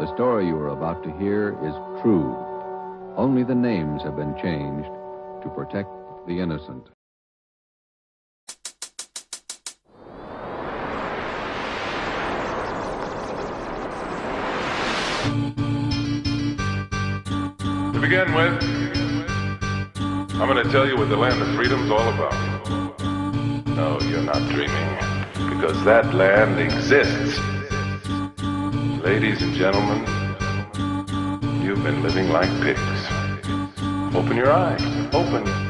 The story you are about to hear is true. Only the names have been changed to protect the innocent. To begin with, I'm going to tell you what the land of freedom's all about. No, you're not dreaming, because that land exists. Ladies and gentlemen, you've been living like pigs. Open your eyes. Open